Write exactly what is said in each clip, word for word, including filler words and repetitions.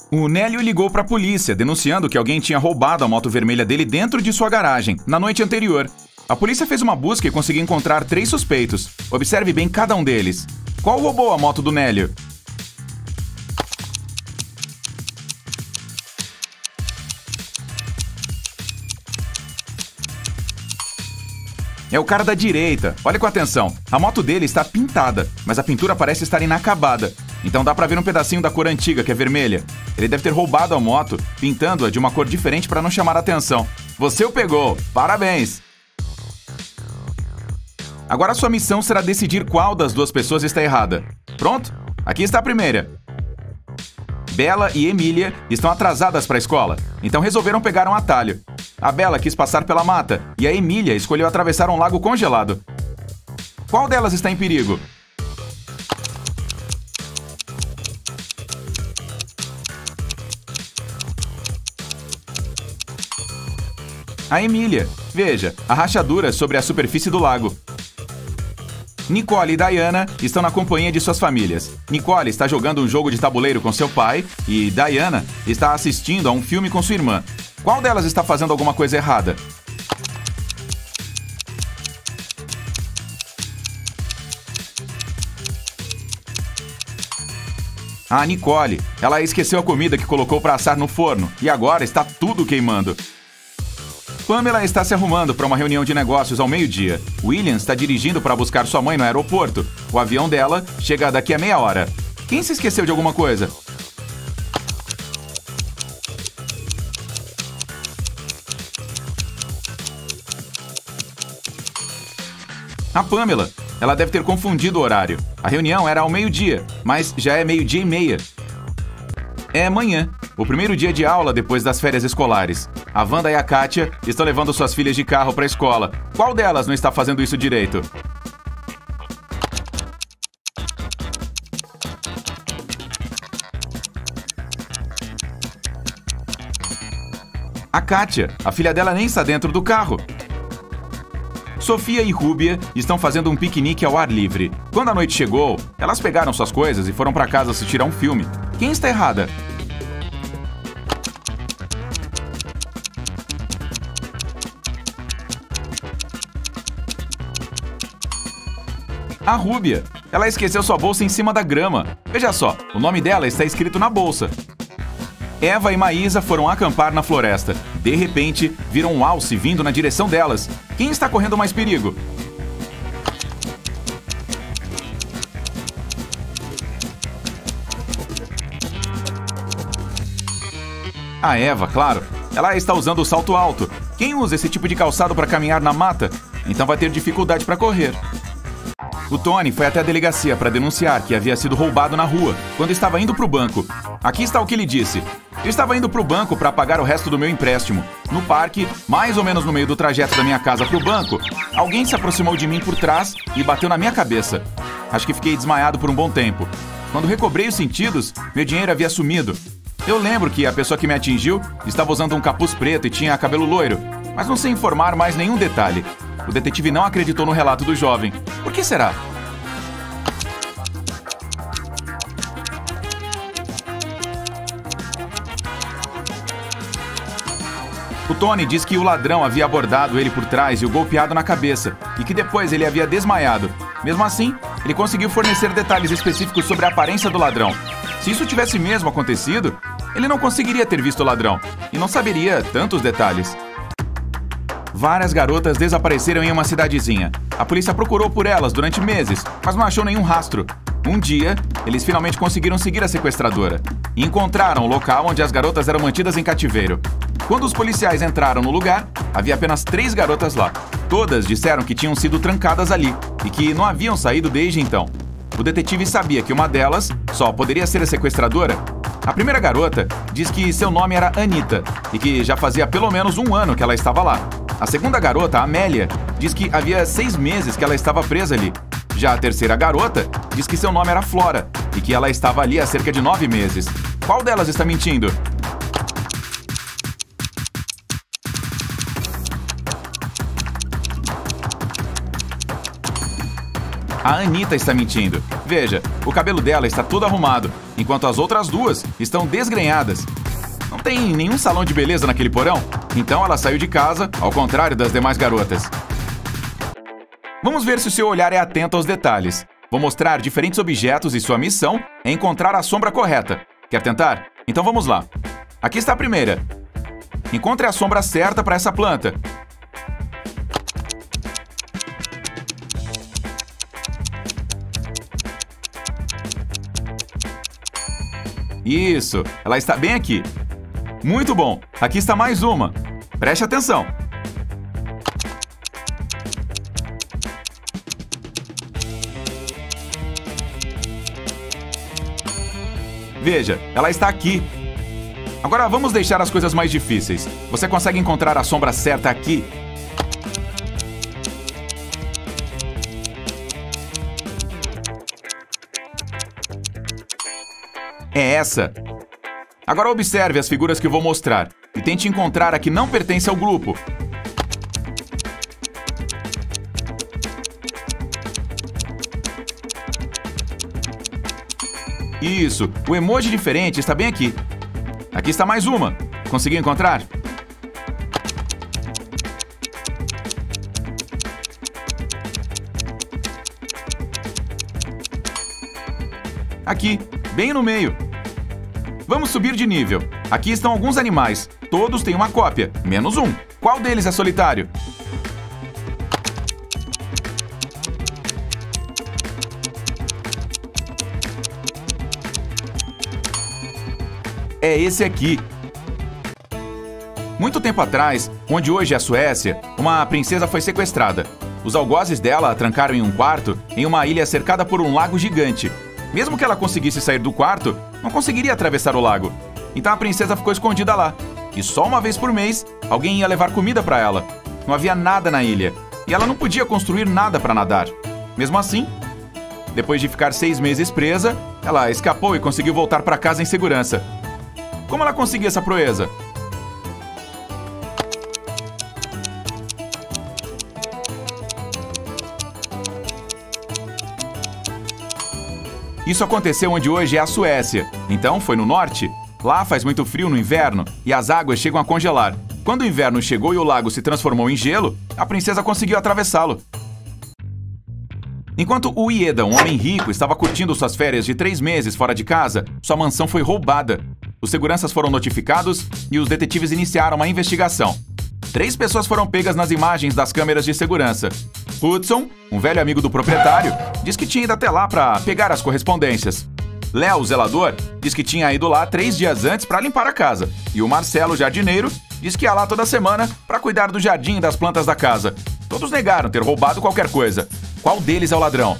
O Nélio ligou para a polícia, denunciando que alguém tinha roubado a moto vermelha dele dentro de sua garagem, na noite anterior. A polícia fez uma busca e conseguiu encontrar três suspeitos. Observe bem cada um deles. Qual roubou a moto do Nélio? É o cara da direita. Olha com atenção. A moto dele está pintada, mas a pintura parece estar inacabada. Então dá pra ver um pedacinho da cor antiga, que é vermelha. Ele deve ter roubado a moto, pintando-a de uma cor diferente para não chamar a atenção. Você o pegou. Parabéns! Agora a sua missão será decidir qual das duas pessoas está errada. Pronto? Aqui está a primeira. Bela e Emília estão atrasadas para a escola, então resolveram pegar um atalho. A Bela quis passar pela mata e a Emília escolheu atravessar um lago congelado. Qual delas está em perigo? A Emília. Veja, a rachadura sobre a superfície do lago. Nicole e Diana estão na companhia de suas famílias. Nicole está jogando um jogo de tabuleiro com seu pai e Diana está assistindo a um filme com sua irmã. Qual delas está fazendo alguma coisa errada? A Nicole. Ela esqueceu a comida que colocou para assar no forno e agora está tudo queimando. Pamela está se arrumando para uma reunião de negócios ao meio-dia. William está dirigindo para buscar sua mãe no aeroporto. O avião dela chega daqui a meia hora. Quem se esqueceu de alguma coisa? A Pamela. Ela deve ter confundido o horário. A reunião era ao meio-dia, mas já é meio-dia e meia. É amanhã, o primeiro dia de aula depois das férias escolares. A Wanda e a Kátia estão levando suas filhas de carro para a escola. Qual delas não está fazendo isso direito? A Kátia. A filha dela nem está dentro do carro. Sofia e Rúbia estão fazendo um piquenique ao ar livre. Quando a noite chegou, elas pegaram suas coisas e foram para casa assistir a um filme. Quem está errada? A Rúbia. Ela esqueceu sua bolsa em cima da grama. Veja só, o nome dela está escrito na bolsa. Eva e Maísa foram acampar na floresta. De repente, viram um alce vindo na direção delas. Quem está correndo mais perigo? A Eva, claro. Ela está usando o salto alto. Quem usa esse tipo de calçado para caminhar na mata? Então vai ter dificuldade para correr. O Tony foi até a delegacia para denunciar que havia sido roubado na rua, quando estava indo para o banco. Aqui está o que ele disse. Eu estava indo para o banco para pagar o resto do meu empréstimo. No parque, mais ou menos no meio do trajeto da minha casa para o banco, alguém se aproximou de mim por trás e bateu na minha cabeça. Acho que fiquei desmaiado por um bom tempo. Quando recobrei os sentidos, meu dinheiro havia sumido. Eu lembro que a pessoa que me atingiu estava usando um capuz preto e tinha cabelo loiro, mas não sei informar mais nenhum detalhe. O detetive não acreditou no relato do jovem. Por que será? O Tony diz que o ladrão havia abordado ele por trás e o golpeado na cabeça, e que depois ele havia desmaiado. Mesmo assim, ele conseguiu fornecer detalhes específicos sobre a aparência do ladrão. Se isso tivesse mesmo acontecido, ele não conseguiria ter visto o ladrão, e não saberia tantos detalhes. Várias garotas desapareceram em uma cidadezinha. A polícia procurou por elas durante meses, mas não achou nenhum rastro. Um dia, eles finalmente conseguiram seguir a sequestradora e encontraram o local onde as garotas eram mantidas em cativeiro. Quando os policiais entraram no lugar, havia apenas três garotas lá. Todas disseram que tinham sido trancadas ali e que não haviam saído desde então. O detetive sabia que uma delas só poderia ser a sequestradora. A primeira garota diz que seu nome era Anita e que já fazia pelo menos um ano que ela estava lá. A segunda garota, Amélia, diz que havia seis meses que ela estava presa ali. Já a terceira garota diz que seu nome era Flora e que ela estava ali há cerca de nove meses. Qual delas está mentindo? A Anitta está mentindo. Veja, o cabelo dela está todo arrumado, enquanto as outras duas estão desgrenhadas. Não tem nenhum salão de beleza naquele porão? Então ela saiu de casa, ao contrário das demais garotas. Vamos ver se o seu olhar é atento aos detalhes. Vou mostrar diferentes objetos e sua missão é encontrar a sombra correta. Quer tentar? Então vamos lá. Aqui está a primeira. Encontre a sombra certa para essa planta. Isso, ela está bem aqui. Muito bom, aqui está mais uma. Preste atenção. Veja, ela está aqui. Agora vamos deixar as coisas mais difíceis. Você consegue encontrar a sombra certa aqui? É essa. Agora observe as figuras que vou mostrar e tente encontrar a que não pertence ao grupo. Isso, o emoji diferente está bem aqui. Aqui está mais uma. Conseguiu encontrar? Aqui, bem no meio. Vamos subir de nível. Aqui estão alguns animais. Todos têm uma cópia, menos um. Qual deles é solitário? É esse aqui. Muito tempo atrás, onde hoje é a Suécia, uma princesa foi sequestrada. Os algozes dela a trancaram em um quarto em uma ilha cercada por um lago gigante. Mesmo que ela conseguisse sair do quarto, não conseguiria atravessar o lago. Então a princesa ficou escondida lá. E só uma vez por mês, alguém ia levar comida para ela. Não havia nada na ilha. E ela não podia construir nada para nadar. Mesmo assim, depois de ficar seis meses presa, ela escapou e conseguiu voltar para casa em segurança. Como ela conseguiu essa proeza? Isso aconteceu onde hoje é a Suécia. Então foi no norte. Lá faz muito frio no inverno e as águas chegam a congelar. Quando o inverno chegou e o lago se transformou em gelo, a princesa conseguiu atravessá-lo. Enquanto o Ieda, um homem rico, estava curtindo suas férias de três meses fora de casa, sua mansão foi roubada. Os seguranças foram notificados e os detetives iniciaram uma investigação. Três pessoas foram pegas nas imagens das câmeras de segurança. Hudson, um velho amigo do proprietário, diz que tinha ido até lá para pegar as correspondências. Léo, o zelador, diz que tinha ido lá três dias antes para limpar a casa. E o Marcelo, o jardineiro, diz que ia lá toda semana para cuidar do jardim e das plantas da casa. Todos negaram ter roubado qualquer coisa. Qual deles é o ladrão?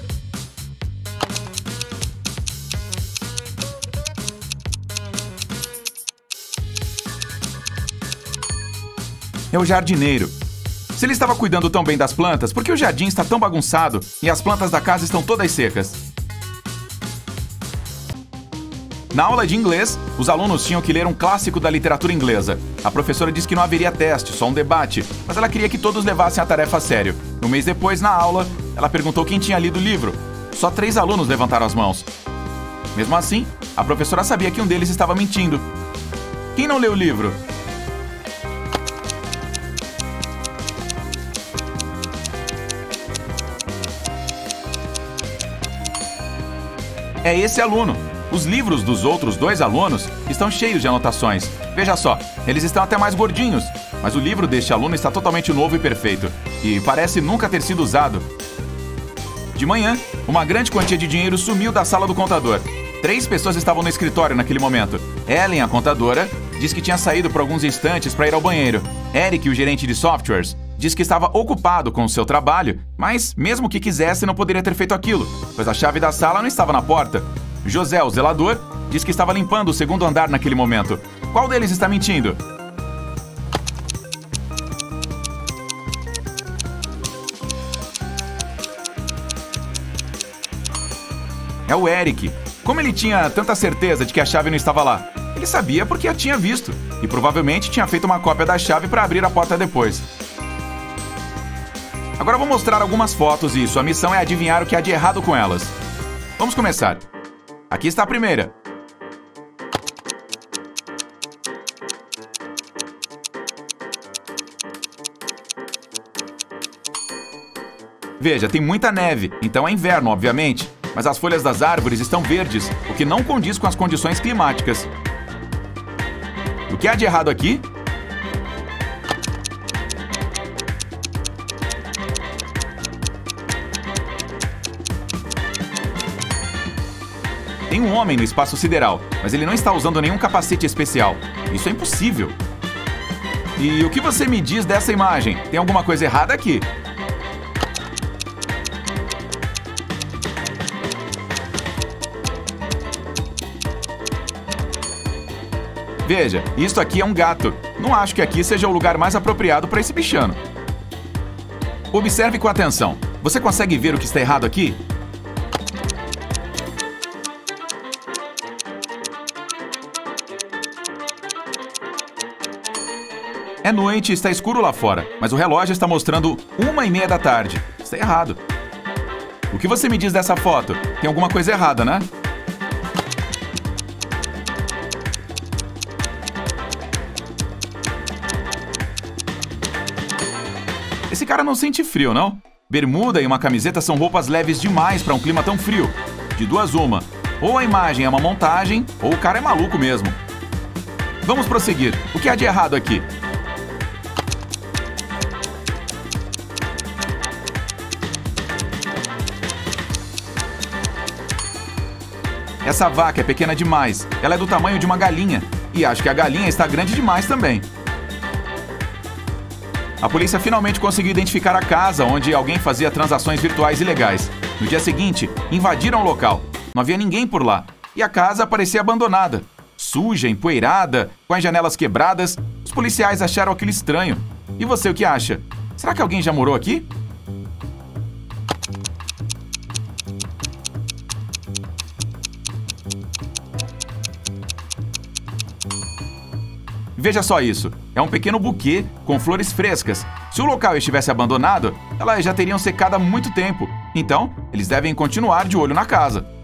É o jardineiro. Se ele estava cuidando tão bem das plantas, por que o jardim está tão bagunçado e as plantas da casa estão todas secas? Na aula de inglês, os alunos tinham que ler um clássico da literatura inglesa. A professora disse que não haveria teste, só um debate, mas ela queria que todos levassem a tarefa a sério. Um mês depois, na aula, ela perguntou quem tinha lido o livro. Só três alunos levantaram as mãos. Mesmo assim, a professora sabia que um deles estava mentindo. Quem não leu o livro? É esse aluno. Os livros dos outros dois alunos estão cheios de anotações. Veja só, eles estão até mais gordinhos, mas o livro deste aluno está totalmente novo e perfeito, e parece nunca ter sido usado. De manhã, uma grande quantia de dinheiro sumiu da sala do contador. Três pessoas estavam no escritório naquele momento. Ellen, a contadora, diz que tinha saído por alguns instantes para ir ao banheiro. Eric, o gerente de softwares, diz que estava ocupado com o seu trabalho, mas mesmo que quisesse não poderia ter feito aquilo, pois a chave da sala não estava na porta. José, o zelador, diz que estava limpando o segundo andar naquele momento. Qual deles está mentindo? É o Eric. Como ele tinha tanta certeza de que a chave não estava lá? Ele sabia porque a tinha visto e provavelmente tinha feito uma cópia da chave para abrir a porta depois. Agora vou mostrar algumas fotos e sua missão é adivinhar o que há de errado com elas. Vamos começar. Aqui está a primeira. Veja, tem muita neve, então é inverno, obviamente, mas as folhas das árvores estão verdes, o que não condiz com as condições climáticas. O que há de errado aqui? Tem um homem no espaço sideral, mas ele não está usando nenhum capacete especial. Isso é impossível. E o que você me diz dessa imagem? Tem alguma coisa errada aqui? Veja, isto aqui é um gato. Não acho que aqui seja o lugar mais apropriado para esse bichano. Observe com atenção. Você consegue ver o que está errado aqui? É noite e está escuro lá fora, mas o relógio está mostrando uma e meia da tarde. Está errado. O que você me diz dessa foto? Tem alguma coisa errada, né? Esse cara não sente frio, não? Bermuda e uma camiseta são roupas leves demais para um clima tão frio. De duas uma. Ou a imagem é uma montagem, ou o cara é maluco mesmo. Vamos prosseguir. O que há de errado aqui? Essa vaca é pequena demais. Ela é do tamanho de uma galinha. E acho que a galinha está grande demais também. A polícia finalmente conseguiu identificar a casa onde alguém fazia transações virtuais ilegais. No dia seguinte, invadiram o local. Não havia ninguém por lá. E a casa parecia abandonada. Suja, empoeirada, com as janelas quebradas. Os policiais acharam aquilo estranho. E você, o que acha? Será que alguém já morou aqui? Veja só isso. É um pequeno buquê com flores frescas. Se o local estivesse abandonado, elas já teriam secado há muito tempo. Então, eles devem continuar de olho na casa.